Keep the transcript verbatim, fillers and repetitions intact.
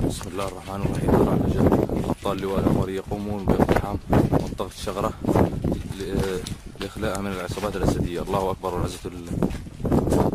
بسم الله الرحمن الرحيم. ترى رجال أبطال لواء الأمر يقومون باقتحام منطقة الشغرة لإخلاءها من العصابات الأسدية. الله أكبر والعزة لله.